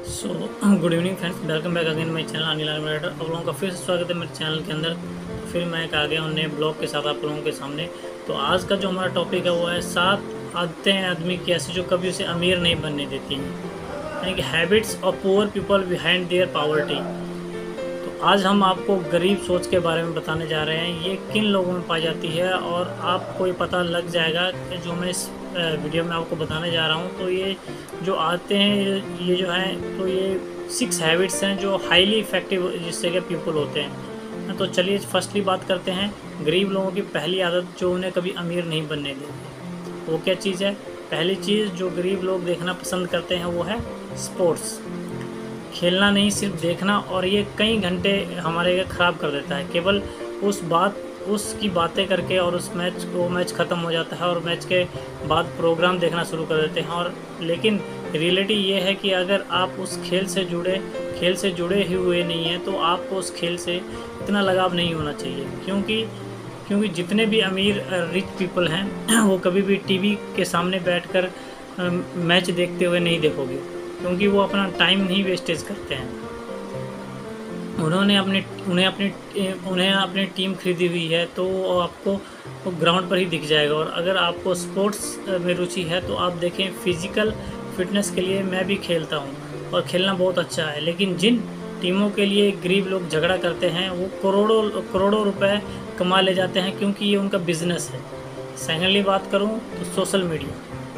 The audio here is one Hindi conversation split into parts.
So good evening friends, welcome back again my channel Anil Maratha. आप लोगों का फिर से स्वागत है मेरे चैनल के अंदर। तो फिर मैं आ गया हूँ नए ब्लॉग के साथ आप लोगों के सामने। तो आज का जो हमारा टॉपिक है वो है 7 आदतें हैं आदमी की ऐसी जो कभी उसे अमीर नहीं बनने देती हैं, यानी कि habits of poor people behind their poverty. तो आज हम आपको गरीब सोच के बारे में बताने जा रहे हैं, ये किन लोगों में पाई जाती है और आपको ये पता लग जाएगा कि जो मैं इस वीडियो में आपको बताने जा रहा हूँ। तो ये जो आते हैं ये जो है, तो ये 6 हैबिट्स हैं जो हाईली इफ़ेक्टिव जिससे कि पीपल होते हैं। तो चलिए फर्स्टली बात करते हैं गरीब लोगों की पहली आदत जो उन्हें कभी अमीर नहीं बनने देती। वो क्या चीज़ है? पहली चीज़ जो गरीब लोग देखना पसंद करते हैं वो है स्पोर्ट्स। खेलना नहीं, सिर्फ देखना, और ये कई घंटे हमारे ख़राब कर देता है केवल उसकी बातें करके। और वो मैच ख़त्म हो जाता है और मैच के बाद प्रोग्राम देखना शुरू कर देते हैं। और लेकिन रियलिटी ये है कि अगर आप उस खेल से जुड़े ही हुए नहीं हैं तो आपको उस खेल से इतना लगाव नहीं होना चाहिए, क्योंकि जितने भी अमीर रिच पीपल हैं वो कभी भी टीवी के सामने बैठकर मैच देखते हुए नहीं देखोगे, क्योंकि वो अपना टाइम नहीं वेस्टेज करते हैं। उन्हें अपनी टीम खरीदी हुई है तो आपको वो ग्राउंड पर ही दिख जाएगा। और अगर आपको स्पोर्ट्स में रुचि है तो आप देखें, फिज़िकल फिटनेस के लिए मैं भी खेलता हूँ और खेलना बहुत अच्छा है। लेकिन जिन टीमों के लिए गरीब लोग झगड़ा करते हैं वो करोड़ों रुपए कमा ले जाते हैं, क्योंकि ये उनका बिजनेस है। सेकेंडली बात करूँ तो सोशल मीडिया।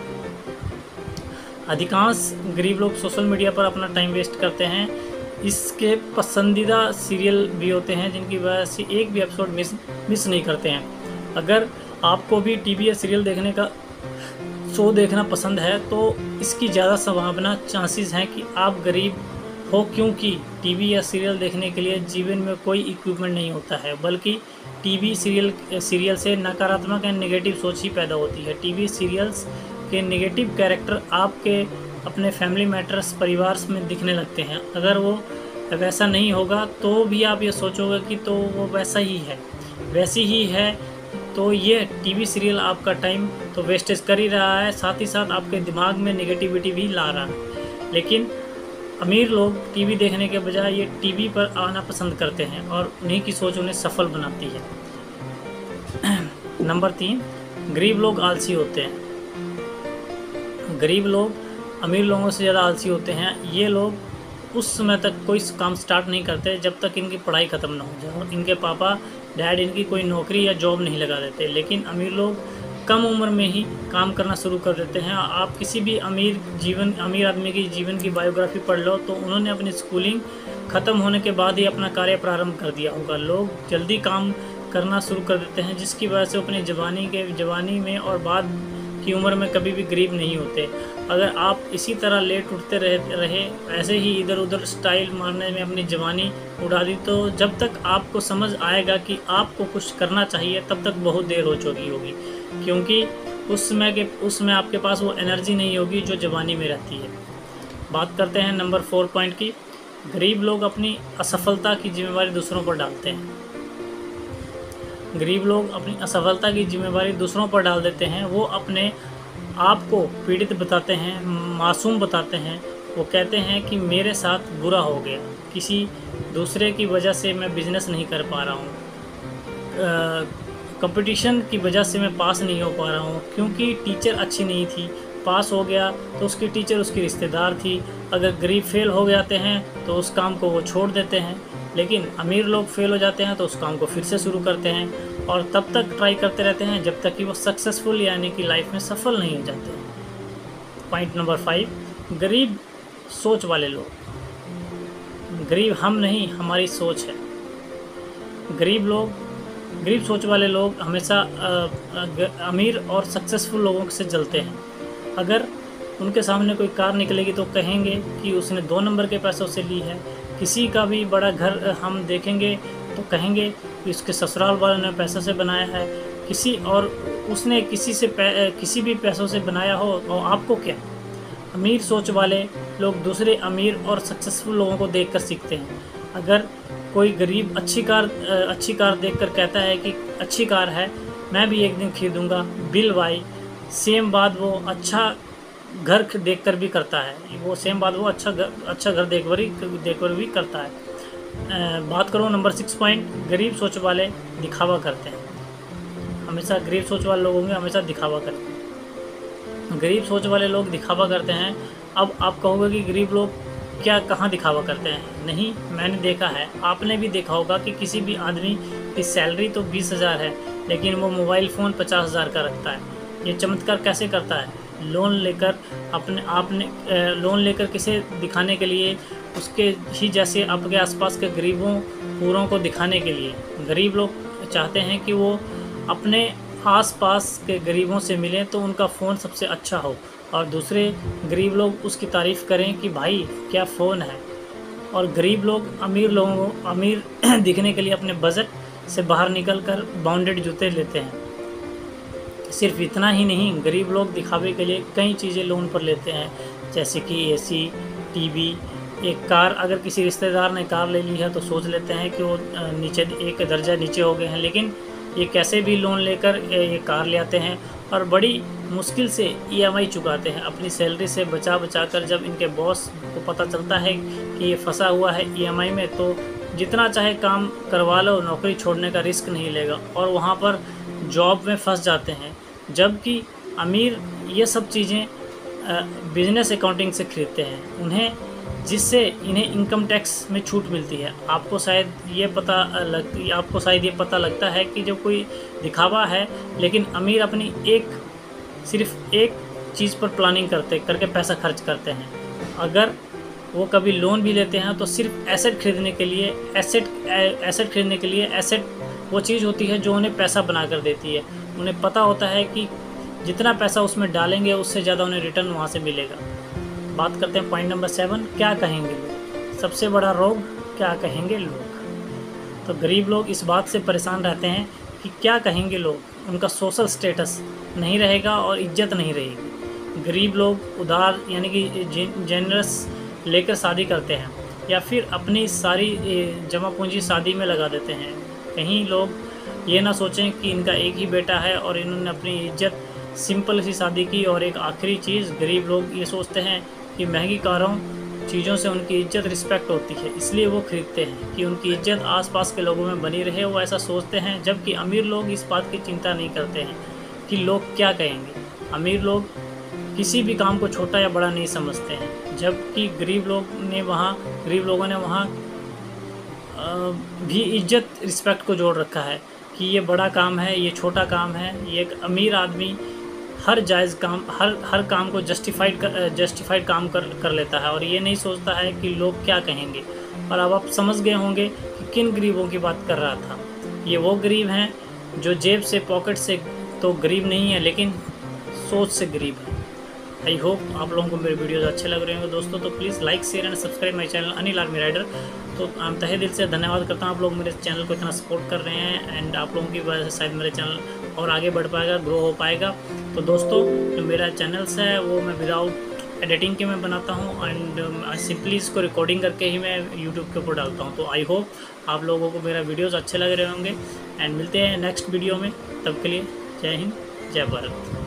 अधिकांश गरीब लोग सोशल मीडिया पर अपना टाइम वेस्ट करते हैं। इसके पसंदीदा सीरियल भी होते हैं जिनकी वजह से एक भी एपिसोड मिस नहीं करते हैं। अगर आपको भी टीवी या सीरियल देखने का शो देखना पसंद है तो इसकी ज़्यादा संभावना चांसेस हैं कि आप गरीब हो, क्योंकि टीवी या सीरियल देखने के लिए जीवन में कोई इक्विपमेंट नहीं होता है, बल्कि टीवी सीरियल से नकारात्मक या नेगेटिव सोच ही पैदा होती है। टीवी सीरियल्स के नेगेटिव कैरेक्टर आपके अपने फैमिली मैटर्स परिवार में दिखने लगते हैं। अगर वो वैसा नहीं होगा तो भी आप ये सोचोगे कि तो वो वैसी ही है। तो ये टीवी सीरियल आपका टाइम तो वेस्टेज कर ही रहा है, साथ ही साथ आपके दिमाग में नेगेटिविटी भी ला रहा है। लेकिन अमीर लोग टीवी देखने के बजाय ये टीवी पर आना पसंद करते हैं और उन्हीं की सोच उन्हें सफल बनाती है। नंबर 3, गरीब लोग आलसी होते हैं। गरीब लोग अमीर लोगों से ज़्यादा आलसी होते हैं। ये लोग उस समय तक कोई काम स्टार्ट नहीं करते जब तक इनकी पढ़ाई ख़त्म ना हो जाए और इनके पापा डैड इनकी कोई नौकरी या जॉब नहीं लगा देते। लेकिन अमीर लोग कम उम्र में ही काम करना शुरू कर देते हैं। आप किसी भी अमीर आदमी की जीवन की बायोग्राफी पढ़ लो तो उन्होंने अपनी स्कूलिंग ख़त्म होने के बाद ही अपना कार्य प्रारंभ कर दिया होगा। लोग जल्दी काम करना शुरू कर देते हैं, जिसकी वजह से अपनी जवानी में और बाद की उम्र में कभी भी गरीब नहीं होते। अगर आप इसी तरह लेट उठते रहे ऐसे ही इधर उधर स्टाइल मारने में अपनी जवानी उड़ा दी, तो जब तक आपको समझ आएगा कि आपको कुछ करना चाहिए तब तक बहुत देर हो चुकी होगी, क्योंकि उस समय आपके पास वो एनर्जी नहीं होगी जो जवानी में रहती है। बात करते हैं नंबर 4 पॉइंट की। गरीब लोग अपनी असफलता की जिम्मेवारी दूसरों पर डालते हैं। गरीब लोग अपनी असफलता की जिम्मेवारी दूसरों पर डाल देते हैं। वो अपने आप को पीड़ित बताते हैं, मासूम बताते हैं। वो कहते हैं कि मेरे साथ बुरा हो गया, किसी दूसरे की वजह से मैं बिज़नेस नहीं कर पा रहा हूँ, कंपटीशन की वजह से मैं पास नहीं हो पा रहा हूँ, क्योंकि टीचर अच्छी नहीं थी। पास हो गया तो उसकी टीचर उसकी रिश्तेदार थी। अगर गरीब फेल हो जाते हैं तो उस काम को वो छोड़ देते हैं, लेकिन अमीर लोग फेल हो जाते हैं तो उस काम को फिर से शुरू करते हैं और तब तक ट्राई करते रहते हैं जब तक कि वो सक्सेसफुल यानी कि लाइफ में सफल नहीं हो जाते। पॉइंट नंबर 5, गरीब सोच वाले लोग। गरीब हम नहीं, हमारी सोच है। गरीब सोच वाले लोग हमेशा अमीर और सक्सेसफुल लोगों से जलते हैं। अगर उनके सामने कोई कार निकलेगी तो कहेंगे कि उसने 2 नंबर के पैसों से ली है। किसी का भी बड़ा घर हम देखेंगे तो कहेंगे कि उसके ससुराल वालों ने पैसों से बनाया है। उसने किसी भी पैसों से बनाया हो तो आपको क्या। अमीर सोच वाले लोग दूसरे अमीर और सक्सेसफुल लोगों को देखकर सीखते हैं। अगर कोई गरीब अच्छी कार देखकर कहता है कि अच्छी कार है, मैं भी एक दिन खरीदूंगा, बिल वाई, सेम बात वो अच्छा घर देखकर भी करता है, वो सेम बात वो अच्छा घर देखकर भी करता है। बात करूँ नंबर 6 पॉइंट, गरीब सोच वाले दिखावा करते हैं। हमेशा गरीब सोच वाले लोग होंगे, हमेशा दिखावा करते हैं। गरीब सोच वाले लोग दिखावा करते हैं। अब आप कहोगे कि गरीब लोग क्या कहाँ दिखावा करते हैं? नहीं, मैंने देखा है, आपने भी देखा होगा कि किसी भी आदमी की सैलरी तो 20,000 है, लेकिन वो मोबाइल फ़ोन 50,000 का रखता है। ये चमत्कार कैसे करता है? लोन लेकर किसे दिखाने के लिए? उसके ही जैसे आपके आसपास के गरीबों पूरों को दिखाने के लिए। गरीब लोग चाहते हैं कि वो अपने आसपास के गरीबों से मिलें तो उनका फ़ोन सबसे अच्छा हो, और दूसरे गरीब लोग उसकी तारीफ़ करें कि भाई क्या फ़ोन है। और गरीब लोग अमीर दिखने के लिए अपने बजट से बाहर निकलकर बाउंडेड जूते लेते हैं। सिर्फ इतना ही नहीं, गरीब लोग दिखावे के लिए कई चीज़ें लोन पर लेते हैं, जैसे कि एसी, टीवी, एक कार। अगर किसी रिश्तेदार ने कार ले ली है तो सोच लेते हैं कि वो नीचे एक दर्जा नीचे हो गए हैं, लेकिन ये कैसे भी लोन लेकर ये कार ले आते हैं और बड़ी मुश्किल से EMI चुकाते हैं अपनी सैलरी से बचा कर। जब इनके बॉस को पता चलता है कि ये फंसा हुआ है EMI में, तो जितना चाहे काम करवा लो, नौकरी छोड़ने का रिस्क नहीं लेगा और वहाँ पर जॉब में फंस जाते हैं। जबकि अमीर ये सब चीज़ें बिजनेस अकाउंटिंग से खरीदते हैं, जिससे इन्हें इनकम टैक्स में छूट मिलती है। आपको शायद ये पता लगता है कि जो कोई दिखावा है, लेकिन अमीर अपनी सिर्फ एक चीज़ पर प्लानिंग करके पैसा खर्च करते हैं। अगर वो कभी लोन भी लेते हैं तो सिर्फ एसेट खरीदने के लिए। एसेट वो चीज़ होती है जो उन्हें पैसा बना कर देती है। उन्हें पता होता है कि जितना पैसा उसमें डालेंगे उससे ज़्यादा उन्हें रिटर्न वहाँ से मिलेगा। बात करते हैं पॉइंट नंबर 7, क्या कहेंगे लोग? सबसे बड़ा रोग, क्या कहेंगे लोग। तो गरीब लोग इस बात से परेशान रहते हैं कि क्या कहेंगे लोग, उनका सोशल स्टेटस नहीं रहेगा और इज्जत नहीं रहेगी। गरीब लोग उधार यानी कि जेनरस लेकर शादी करते हैं, या फिर अपनी सारी जमा पूंजी शादी में लगा देते हैं। कहीं लोग ये ना सोचें कि इनका एक ही बेटा है और इन्होंने अपनी इज्जत सिंपल सी शादी की। और एक आखिरी चीज़, गरीब लोग ये सोचते हैं कि महंगी कारों चीज़ों से उनकी इज्जत रिस्पेक्ट होती है, इसलिए वो खरीदते हैं कि उनकी इज्जत आसपास के लोगों में बनी रहे, वो ऐसा सोचते हैं। जबकि अमीर लोग इस बात की चिंता नहीं करते हैं कि लोग क्या कहेंगे। अमीर लोग किसी भी काम को छोटा या बड़ा नहीं समझते हैं, जबकि गरीब लोगों ने वहाँ भी इज्जत रिस्पेक्ट को जोड़ रखा है कि ये बड़ा काम है, ये छोटा काम है। ये एक अमीर आदमी हर जायज़ काम, हर काम को जस्टिफाइड काम कर लेता है और ये नहीं सोचता है कि लोग क्या कहेंगे। और अब आप समझ गए होंगे कि किन गरीबों की बात कर रहा था। ये वो गरीब हैं जो जेब से, पॉकेट से तो गरीब नहीं है, लेकिन सोच से गरीब है। आई होप आप लोगों को मेरे वीडियोज़ अच्छे लग रहे होंगे दोस्तों। तो please like, share and subscribe my channel Anil army rider. तो तहे दिल से धन्यवाद करता हूँ, आप लोग मेरे चैनल को इतना सपोर्ट कर रहे हैं, एंड आप लोगों की वजह से शायद मेरे चैनल और आगे बढ़ पाएगा, ग्रो हो पाएगा। तो दोस्तों, जो मेरा चैनल्स है वो मैं विदाउट एडिटिंग के मैं बनाता हूँ, एंड सिंपली इसको रिकॉर्डिंग करके ही मैं यूट्यूब के ऊपर डालता हूँ। तो आई होप आप लोगों को मेरा वीडियोज़ अच्छे लग रहे होंगे, एंड मिलते हैं नेक्स्ट वीडियो में। तब के लिए जय हिंद, जय भारत।